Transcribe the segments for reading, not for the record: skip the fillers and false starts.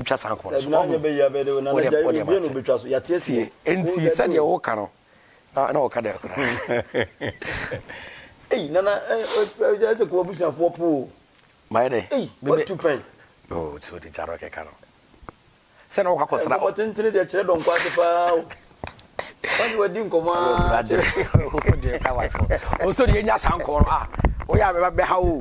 betwa sanko no so na be ya be de na ja you be no betwa so ya tie enti said ye wo ka no na wo ka de kra nana ja se ko busa fo po my day what to pay oh so the jaro ke ka no se na wo ka kosra o tentene de kire don kwase pa wani wadi nkoma je ka wa o so de nya sanko no o ya be ha o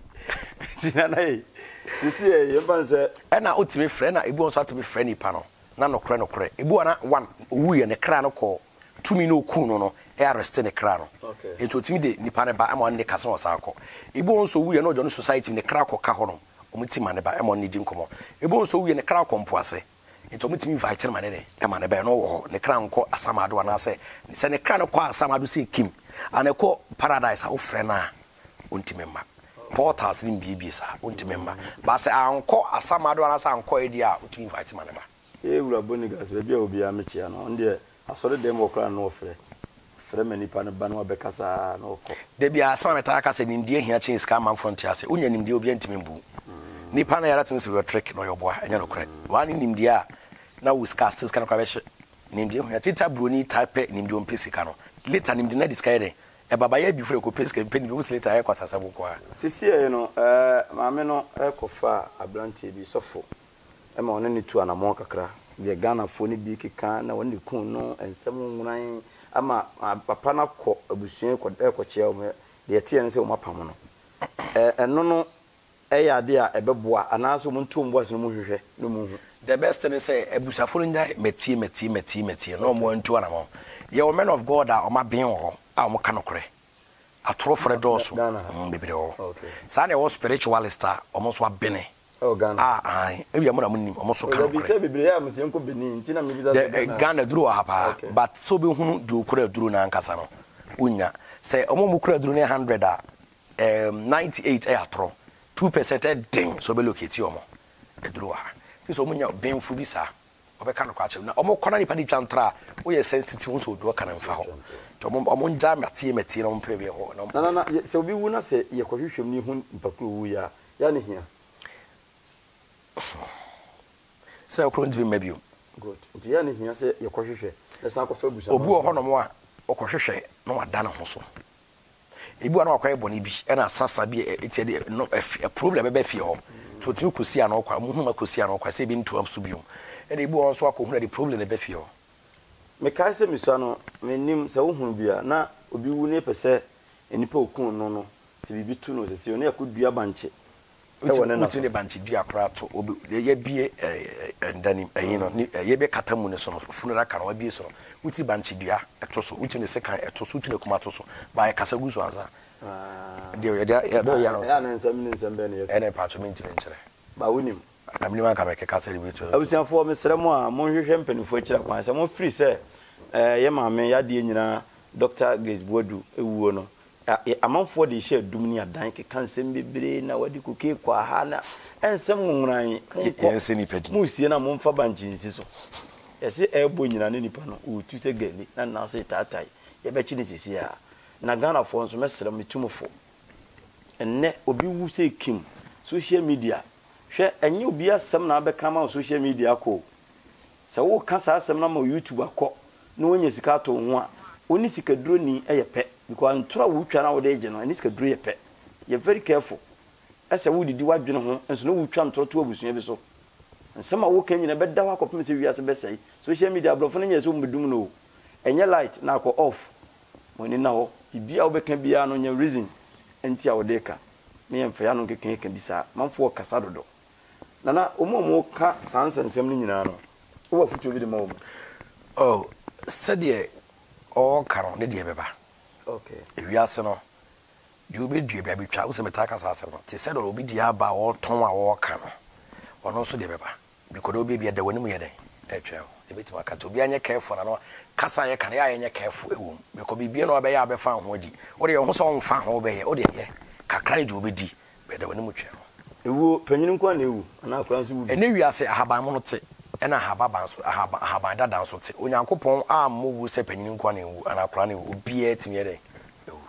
nana sisi ye banse na otimi frɛ na ebu onso atimi frɛ nipa no na nokre ebu na one wuye ne kra no ko tumi no ku no arrest ne kra no ento otimi de nipa ne ba ama ne kasa o sa akɔ ebu onso wuye no jono society ne kra ko ka ho no omutima ne ba ama ne di nkomo ebu onso wuye ne kra ko mpoase ento omutimi invite ne ma ne ama ne ba no wo ne kra nko asamado na se ne kra no kɔ asamado se kim anekɔ paradise a wo frɛ na ontimi ma portals in BBS untimemba ba se anko asamado anasa anko edia utu invite maneba wura bonigas be bia obi amechia no onde asore dem okra no frɛ mani pa ne ba no bekasa no ko de bia asama meta aka se nimdie hia chin ska man frontier se unya nimdie obi antimembu nipa na yara tun se trick no yoboa enya no kre wani nimdie a na we ska still ska no kwa be hye nimdie hia tita broni type nimdie ompesi ka no later nimdie na discard baba ya bifure ko peske peni bi seleta ya kwasasa boko a sisi e no maame no ekofa abrantie bi sofo ma wona ni tu anamon kakra de Ghana fo ni bi keka na wona kun no ensem ngunan ama papa na kɔ abusua kɔ ekɔkye o me de tie ne se o mapam no eno no ya ade a ebeboa anaso mo ntom boas no mo hwehwɛ no mo hu the best thing say abusafo nya meti no mo ntu anamon ye o men of God a o ma ben wo a mo kanokre atoro for doso bebre o sa na wo spiritualist a o mo so abene Ghana e bia mo na munim o mo so kanokre bi se bebre ya mo se nko benin ntina me bi Ghana duro ha but so be hunu du okura duro na Nkansah no unya se o mo kura duro ne 100 a 98 e atoro 2% ding so be locate o mo e duro ha so mo nya benfu bi sa obeka no kwa ache na omo kona nipa di twantra wo ye sensitive so do kana mfa ho to omo nja mati no mpe bi ho na se obi wu na se ye kohwehwem ni hu mpakuru wu ya ne hia se okro ndi mabio good nti ya ne hia se ye kohwehwe na san kofa busa obi wo ho no mo a okohwehwe na wada na ho so ebi wa na akwa ebo ni bi na asasa bi eti no problem be fi ho so ti kusi ana okwa mu hu ma kusi ana okwa se bi ntu amso biom ene ebi won so akohuna the problem be fi ho me kai se misua no menim se wo hu bia na obi wu ne pese enipa okun no ti bibi tu no se ne akudua banche e wona na ti ne banche dua kra to obi ye bie ndani ayi no ye be katamu ne so no funura ka no bie so no uti banche dua eto so uti ne sekan eto so uti ne kuma to so ba kasa guzo anza de ya do ya no ya na nsam be ne ene patchment venture ba wonim amni man ka be kasa libi to abusianfo mesremo a mon hwehwe mpanifo akira kwan se mon free se ye maame ya de nyina Dr. Grace Boudu ewuo no amanfo de hye adumni adan ke kansem bebre na wadi koke kwa ha na ensem nwuran yense ni pedi musie na momfa banchinsi so yesi ebo nyina ne nipa no o tu se gani na na se tatai ye be chi ne sisi a na Ghana fo nso mesrem tumfo enne obi wu se kim social media hwe enye obi asem na abeka ma social media ko se wo kasa asem na ma YouTube akọ na onye sika to ho a oni sika duro ni eyepe because ntura wo twa na wo de je no ani sika duro yepe you very careful ese wo didi wadwene ho enso no wo twa ntoro to abusua bi so nsema wo kan nyina be da wa kopem se wiase be sei social media blofo na nya so mbedum no enye light na akọ off woni na ho bibia wo be kan bia no nya reason enti a wo de ka me yemfa ya no keke kan bisa manfo wo kasa dodo nana omo ka sansensem ni nyina no wo afutu bi de ma wo oh said o karo ne de beba okay ewiase no de obi due bia betwa wo se metaka sase no te said obi dia ba wo ton a wo ka no ono so de beba because obi bia da wani mu yeden etwa e betima ka to obi anye careful na no kasa ye kan ya anye careful ewu because bibia no obe ya be fa ho di wo de ho so on fa ho be ye wo de ye kakra de obi di be da wani mu twa ewu panyin nko na ewu ana akra nso wu ene wiase ahaban mo no te ena haba so ahaban dada so te onyankopon a mowu se panyin nko na ewu ana akra na ewu obi etimi yeden ewu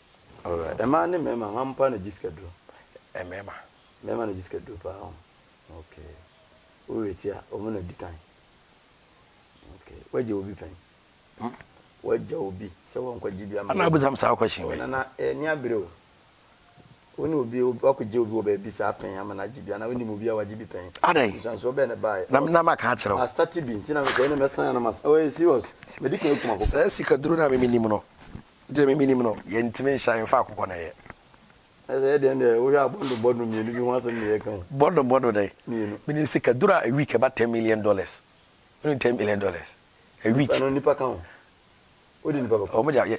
alright ema ne mema ngampa na jiska dro mema na jiska dro pa Okay. Wait here, omuna dikan. Okay. Where you be pen? Where you be? So one could give you a man. I was some question. Na near bro. When will be okay, Joe will be sapping. I'm an Ajibi, and I will be our GB pen. Are they? So been a buy. Nama catch. I started being Tina with my son. I must always see us. Medical come up. Says he could do that minimum. Jimmy minimum. Yentimation in fact on it. As I then we are on the bottom. You want some year come. Bottom day. Meaning Sikadura a week about $10 million. Only $10 million a week. I don't need account. What didn't Papa? Oh, yeah.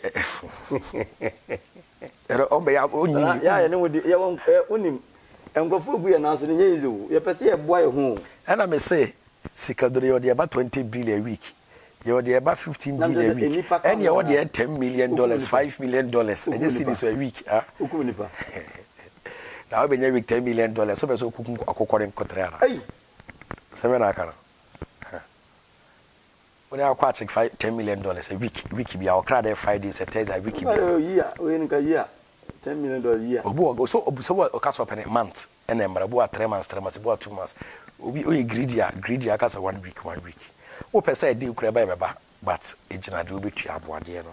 Yeah, I know the young unim and go for we announced in Yezu. You per se a boy home. And I may say, Sikadura, you're about 20 billion a week. You're the about 15 billion a week. And you're the $10 million, $5 million. And you see this a week. Now, when you make $10 million, so there's a cooking according to Cotrana. 7 hours. When I quite $10 million a week, be our crowd Fridays and Thursday, a week. Oh, yeah, we in a year. $10 million a year. So, what cast up in a month, and then about 3 months, 2 months. We greedy, I cast 1 week, 1 week. What per se do you crab, but it's not do with your boy, dear.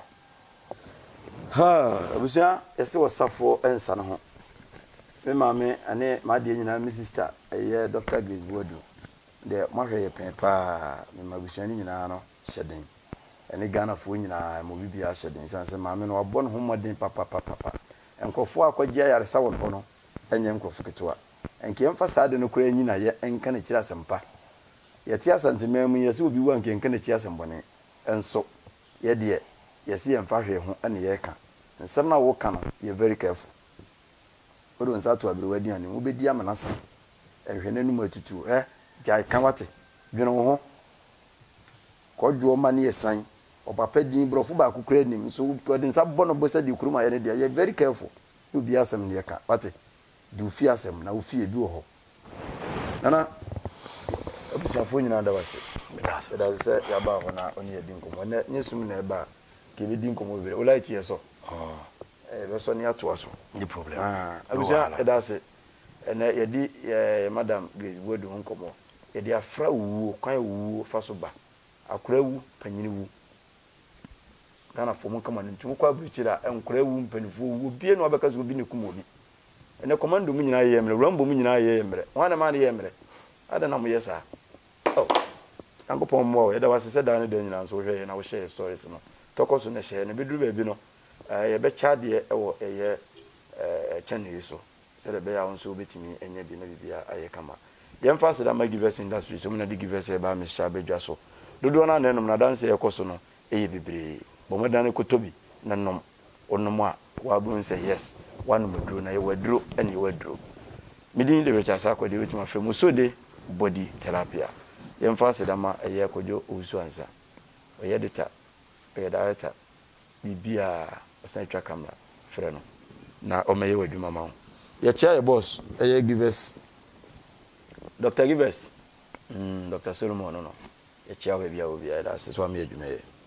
Ha, Abusia, yes, was Safo and San. Me mammy, and my dear Mrs. Sister, a year Dr. Grace Boudu. The Maria Papa, my Bushani, shedding. And a gun of winning, I will be a shedding. Sans mammy, or born home, papa, and Kofa, Kodja, Sawan Bono, and Yanko Fukatua. And came for sad in Ukraine, and can it chas and pa. Yet, yes, and to me, yes, will be one can it chas and bonnet. And so, yet, dear, yes, and Fahi, and the Eka. And somehow walk on, you're very careful. But when Sato be wedding, and will be Diamanasa. And when any more to two, Jai Kawate, you know, Kwadwo money a sign, or Papa Dean Brofuba who created him, so God in some bonnet said you cruma any day, you're very careful. You'll be awesome, dear cat. What do fear some, now fear you. Nana, I'm phone in other was it. That's said about on your dinkum, when that news soon about give it dinkum over, all right here so. That's on your to us. No problem. I was that's it. And Madam Grace Boudu Uncomo. A dear Frau, kind woo, Fasoba, a crew, penny. Ghana for one command to Quabuchira and crew, penny would be no because we'll be no commodity. And a command dominion I am, a rumble minion I am, one a man I am. I don't know, yes, sir. Oh, Uncle Pom more, there was a said down in the so here and I will share stories. Talk us on a share and a bit of a I bet Chad or a year Chinese so. Said the bear on so bit me and yet be a kama. Young faster than my givers industry, so many givers about Mr. Bejaso. Do one and then dance a cosono, a baby. But more than a cotobi, none or no more. Wabun say yes, one would drew, I would draw, and you would draw. Meeting the Richard Sacco, which my friend so de body therapy. Young faster than a year could do also answer. A editor, a director, be a central camera, friend. Now, or may you do my mouth. Your chair, boss, a givers. Dr. Givers, Dr. Solomon, no. Your chair will be that's what made you may.